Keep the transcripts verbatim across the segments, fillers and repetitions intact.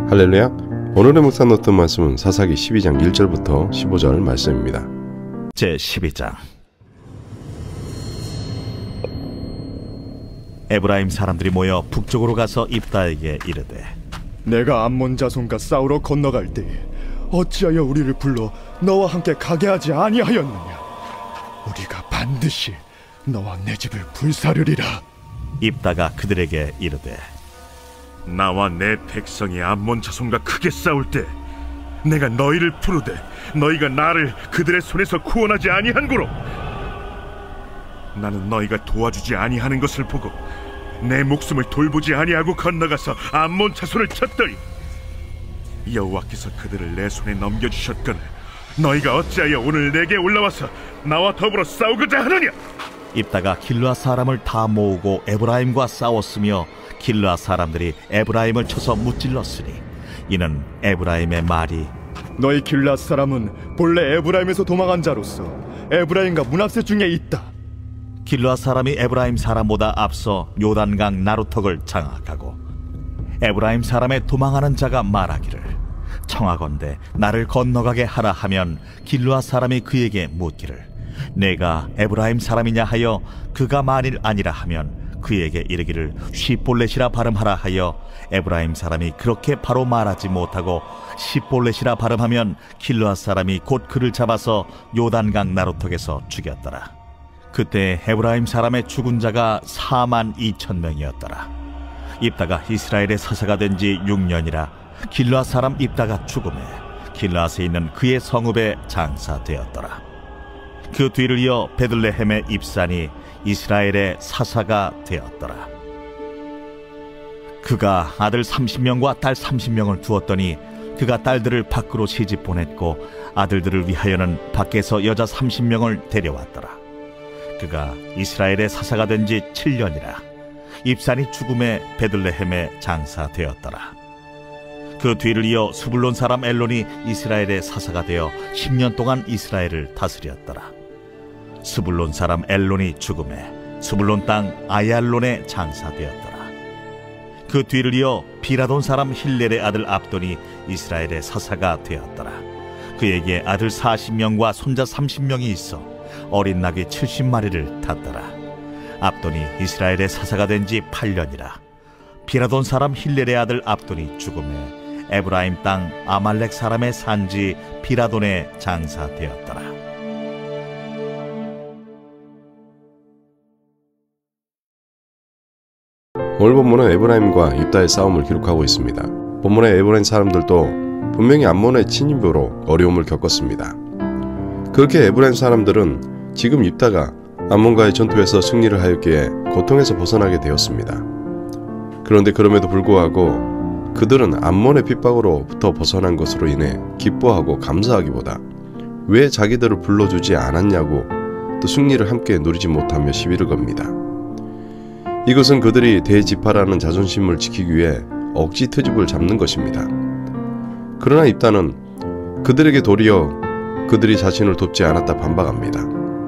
할렐루야. 오늘의 묵상 노트 말씀은 사사기 십이 장 일 절부터 십오 절 말씀입니다. 제십이 장. 에브라임 사람들이 모여 북쪽으로 가서 입다에게 이르되, 내가 암몬 자손과 싸우러 건너갈 때에 어찌하여 우리를 불러 너와 함께 가게 하지 아니하였느냐? 우리가 반드시 너와 내 집을 불사르리라. 입다가 그들에게 이르되, 나와 내 백성이 암몬 자손과 크게 싸울 때 내가 너희를 부르되 너희가 나를 그들의 손에서 구원하지 아니한고로 나는 너희가 도와주지 아니하는 것을 보고 내 목숨을 돌보지 아니하고 건너가서 암몬 자손을 쳤더니 여호와께서 그들을 내 손에 넘겨주셨거늘 너희가 어찌하여 오늘 내게 올라와서 나와 더불어 싸우고자 하느냐? 입다가 길르앗 사람을 다 모으고 에브라임과 싸웠으며 길르앗 사람들이 에브라임을 쳐서 무찔렀으니 이는 에브라임의 말이, 너희 길앗 사람은 본래 에브라임에서 도망한 자로서 에브라임과 므낫세 중에 있다. 길르앗 사람이 에브라임 사람보다 앞서 요단강 나루턱을 장악하고 에브라임 사람의 도망하는 자가 말하기를, 청하건대 나를 건너가게 하라 하면 길르앗 사람이 그에게 묻기를, 내가 에브라임 사람이냐 하여 그가 만일 아니라 하면 그에게 이르기를 시볼렛이라 발음하라 하여 에브라임 사람이 그렇게 바로 말하지 못하고 시볼렛이라 발음하면 길르앗 사람이 곧 그를 잡아서 요단강 나루턱에서 죽였더라. 그때 에브라임 사람의 죽은 자가 사만 이천 명이었더라. 입다가 이스라엘의 사사가 된 지 육 년이라 길르앗 사람 입다가 죽음에 길르앗에 있는 그의 성읍에 장사되었더라. 그 뒤를 이어 베들레헴의 입산이 이스라엘의 사사가 되었더라. 그가 아들 삼십 명과 딸 삼십 명을 두었더니 그가 딸들을 밖으로 시집 보냈고 아들들을 위하여는 밖에서 여자 삼십 명을 데려왔더라. 그가 이스라엘의 사사가 된 지 칠 년이라 입산이 죽음에 베들레헴에 장사되었더라. 그 뒤를 이어 스불론 사람 엘론이 이스라엘의 사사가 되어 십 년 동안 이스라엘을 다스렸더라. 스불론 사람 엘론이 죽음에 스불론 땅 아얄론에 장사되었더라. 그 뒤를 이어 비라돈 사람 힐렐의 아들 압돈이 이스라엘의 사사가 되었더라. 그에게 아들 사십 명과 손자 삼십 명이 있어 어린 나귀 칠십 마리를 탔더라. 압돈이 이스라엘의 사사가 된 지 팔 년이라 비라돈 사람 힐렐의 아들 압돈이 죽음에 에브라임 땅 아말렉 사람의 산지 비라돈에 장사되었더라. 오늘 본문은 에브라임과 입다의 싸움을 기록하고 있습니다. 본문의 에브라임 사람들도 분명히 암몬의 침입으로 어려움을 겪었습니다. 그렇게 에브라임 사람들은 지금 입다가 암몬과의 전투에서 승리를 하였기에 고통에서 벗어나게 되었습니다. 그런데 그럼에도 불구하고 그들은 암몬의 핍박으로부터 벗어난 것으로 인해 기뻐하고 감사하기보다 왜 자기들을 불러주지 않았냐고 또 승리를 함께 누리지 못하며 시비를 겁니다. 이것은 그들이 대지파라는 자존심을 지키기 위해 억지 트집을 잡는 것입니다. 그러나 입다는 그들에게 도리어 그들이 자신을 돕지 않았다 반박합니다.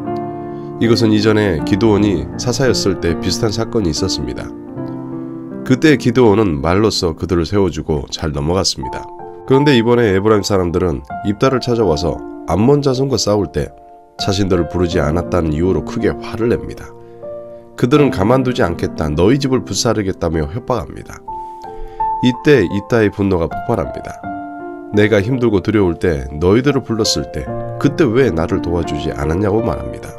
이것은 이전에 기드온이 사사였을 때 비슷한 사건이 있었습니다. 그때 기드온은 말로써 그들을 세워주고 잘 넘어갔습니다. 그런데 이번에 에브라임 사람들은 입다를 찾아와서 암몬 자손과 싸울 때 자신들을 부르지 않았다는 이유로 크게 화를 냅니다. 그들은 가만두지 않겠다, 너희 집을 불사르겠다며 협박합니다. 이때 입다의 분노가 폭발합니다. 내가 힘들고 두려울 때 너희들을 불렀을 때 그때 왜 나를 도와주지 않았냐고 말합니다.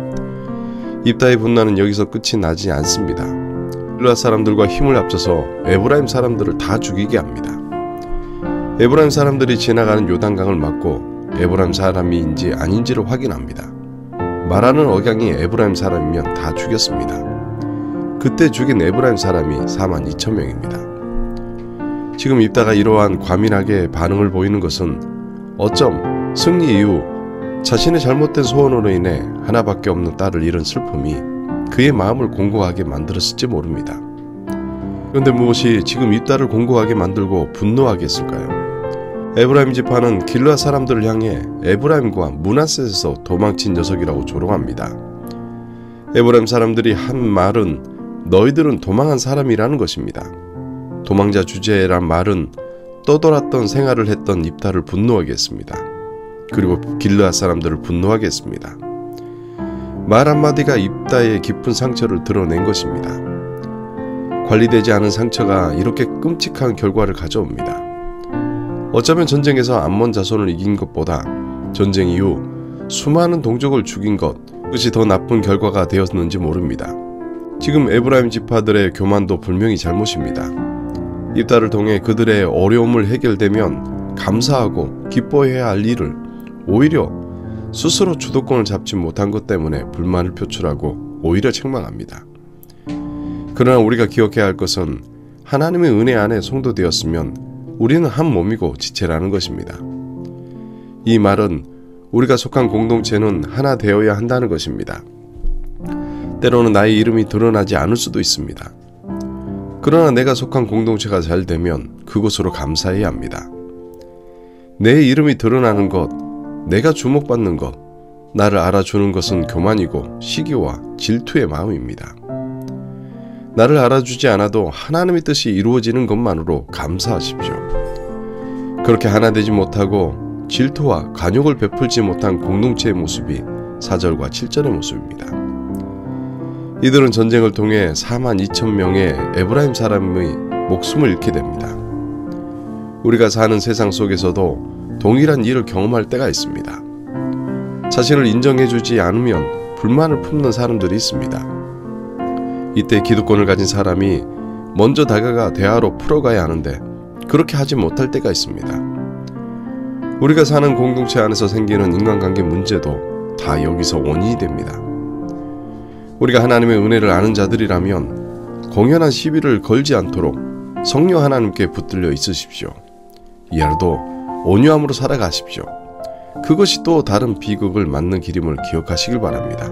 입다의 분노는 여기서 끝이 나지 않습니다. 길르앗 사람들과 힘을 합쳐서 에브라임 사람들을 다 죽이게 합니다. 에브라임 사람들이 지나가는 요단강을 막고 에브라임 사람인지 아닌지를 확인합니다. 말하는 억양이 에브라임 사람이면 다 죽였습니다. 그때 죽인 에브라임 사람이 사만 이천 명입니다. 지금 입다가 이러한 과민하게 반응을 보이는 것은 어쩜 승리 이후 자신의 잘못된 소원으로 인해 하나밖에 없는 딸을 잃은 슬픔이 그의 마음을 공고하게 만들었을지 모릅니다. 그런데 무엇이 지금 입다를 공고하게 만들고 분노하게 했을까요? 에브라임 지파는 길르앗 사람들을 향해 에브라임과 므낫셋에서 도망친 녀석이라고 조롱합니다. 에브라임 사람들이 한 말은 너희들은 도망한 사람이라는 것입니다. 도망자 주제란 말은 떠돌았던 생활을 했던 입다를 분노하게 했습니다. 그리고 길르앗 사람들을 분노하게 했습니다. 말 한마디가 입다의 깊은 상처를 드러낸 것입니다. 관리되지 않은 상처가 이렇게 끔찍한 결과를 가져옵니다. 어쩌면 전쟁에서 암몬 자손을 이긴 것보다 전쟁 이후 수많은 동족을 죽인 것, 그것이 더 나쁜 결과가 되었는지 모릅니다. 지금 에브라임 지파들의 교만도 분명히 잘못입니다. 입다를 통해 그들의 어려움을 해결되면 감사하고 기뻐해야 할 일을 오히려 스스로 주도권을 잡지 못한 것 때문에 불만을 표출하고 오히려 책망합니다. 그러나 우리가 기억해야 할 것은 하나님의 은혜 안에 송도되었으면 우리는 한 몸이고 지체라는 것입니다. 이 말은 우리가 속한 공동체는 하나 되어야 한다는 것입니다. 때로는 나의 이름이 드러나지 않을 수도 있습니다. 그러나 내가 속한 공동체가 잘 되면 그곳으로 감사해야 합니다. 내 이름이 드러나는 것, 내가 주목받는 것, 나를 알아주는 것은 교만이고 시기와 질투의 마음입니다. 나를 알아주지 않아도 하나님의 뜻이 이루어지는 것만으로 감사하십시오. 그렇게 하나 되지 못하고 질투와 간욕을 베풀지 못한 공동체의 모습이 사 절과 칠 절의 모습입니다. 이들은 전쟁을 통해 사만 이천 명의 에브라임 사람의 목숨을 잃게 됩니다. 우리가 사는 세상 속에서도 동일한 일을 경험할 때가 있습니다. 자신을 인정해주지 않으면 불만을 품는 사람들이 있습니다. 이때 기득권을 가진 사람이 먼저 다가가 대화로 풀어가야 하는데 그렇게 하지 못할 때가 있습니다. 우리가 사는 공동체 안에서 생기는 인간관계 문제도 다 여기서 원인이 됩니다. 우리가 하나님의 은혜를 아는 자들이라면 공연한 시비를 걸지 않도록 성령 하나님께 붙들려 있으십시오. 이하로도 온유함으로 살아가십시오. 그것이 또 다른 비극을 맞는 길임을 기억하시길 바랍니다.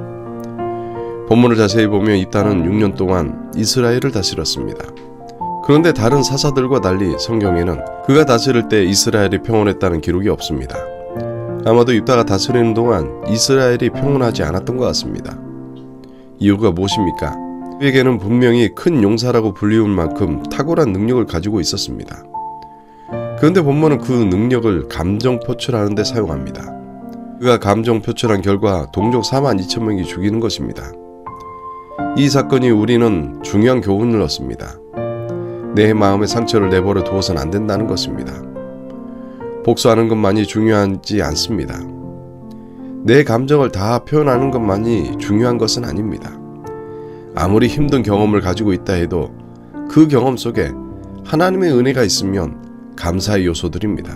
본문을 자세히 보면 입다는 육 년 동안 이스라엘을 다스렸습니다. 그런데 다른 사사들과 달리 성경에는 그가 다스릴 때 이스라엘이 평온했다는 기록이 없습니다. 아마도 입다가 다스리는 동안 이스라엘이 평온하지 않았던 것 같습니다. 이유가 무엇입니까? 그에게는 분명히 큰 용사라고 불리울 만큼 탁월한 능력을 가지고 있었습니다. 그런데 본문은 그 능력을 감정 표출하는 데 사용합니다. 그가 감정 표출한 결과 동족 사만 이천 명이 죽이는 것입니다. 이 사건이 우리는 중요한 교훈을 얻습니다. 내 마음의 상처를 내버려 두어서는 안 된다는 것입니다. 복수하는 것만이 중요하지 않습니다. 내 감정을 다 표현하는 것만이 중요한 것은 아닙니다. 아무리 힘든 경험을 가지고 있다 해도 그 경험 속에 하나님의 은혜가 있으면 감사의 요소들입니다.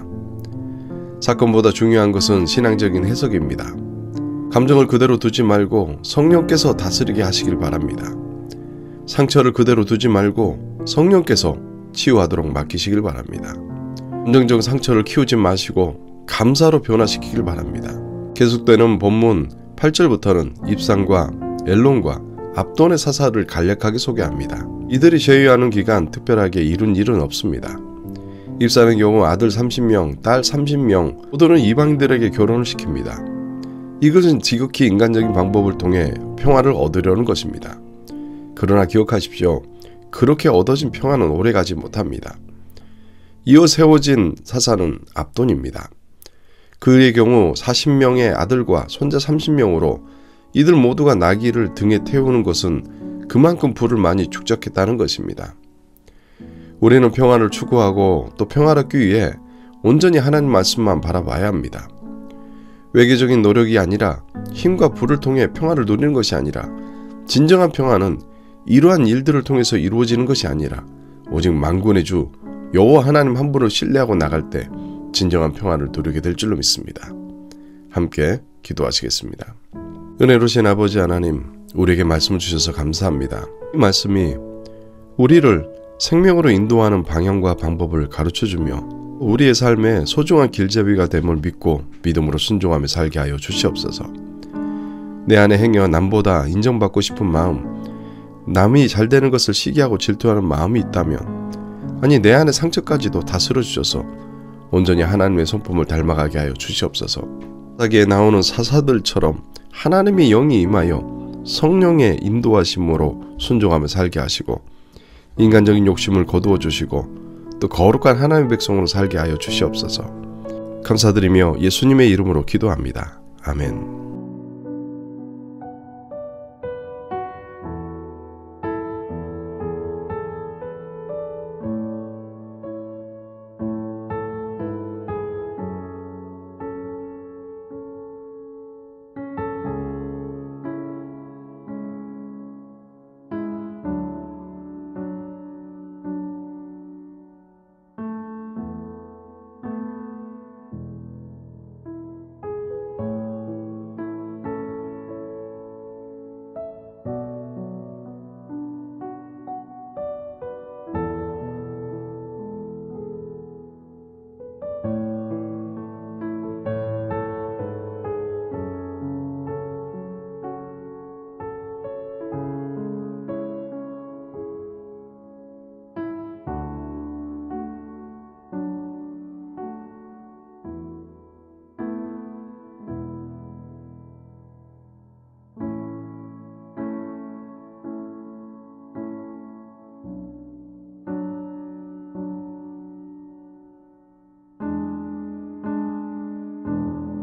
사건보다 중요한 것은 신앙적인 해석입니다. 감정을 그대로 두지 말고 성령께서 다스리게 하시길 바랍니다. 상처를 그대로 두지 말고 성령께서 치유하도록 맡기시길 바랍니다. 감정적 상처를 키우지 마시고 감사로 변화시키길 바랍니다. 계속되는 본문 팔 절부터는 입산과 엘론과 압돈의 사사를 간략하게 소개합니다. 이들이 제외하는 기간 특별하게 이룬 일은 없습니다. 입산의 경우 아들 삼십 명, 딸 삼십 명 모두는 이방인들에게 결혼을 시킵니다. 이것은 지극히 인간적인 방법을 통해 평화를 얻으려는 것입니다. 그러나 기억하십시오. 그렇게 얻어진 평화는 오래가지 못합니다. 이어 세워진 사사는 압돈입니다. 그의 경우 사십 명의 아들과 손자 삼십 명으로 이들 모두가 나귀를 등에 태우는 것은 그만큼 부를 많이 축적했다는 것입니다. 우리는 평화를 추구하고 또 평화롭기 위해 온전히 하나님 말씀만 바라봐야 합니다. 외계적인 노력이 아니라 힘과 부를 통해 평화를 누리는 것이 아니라 진정한 평화는 이러한 일들을 통해서 이루어지는 것이 아니라 오직 만군의 주 여호와 하나님 한 분을 신뢰하고 나갈 때 진정한 평화를 누리게 될 줄로 믿습니다. 함께 기도하시겠습니다. 은혜로우신 아버지 하나님, 우리에게 말씀을 주셔서 감사합니다. 이 말씀이 우리를 생명으로 인도하는 방향과 방법을 가르쳐주며 우리의 삶에 소중한 길잡이가 됨을 믿고 믿음으로 순종하며 살게 하여 주시옵소서. 내 안에 행여 남보다 인정받고 싶은 마음, 남이 잘 되는 것을 시기하고 질투하는 마음이 있다면, 아니 내 안의 상처까지도 다스려 주셔서 온전히 하나님의 손품을 닮아가게 하여 주시옵소서. 사기에 나오는 사사들처럼 하나님의 영이 임하여 성령의 인도하심으로 순종하며 살게 하시고 인간적인 욕심을 거두어 주시고 또 또 거룩한 하나님의 백성으로 살게 하여 주시옵소서. 감사드리며 예수님의 이름으로 기도합니다. 아멘.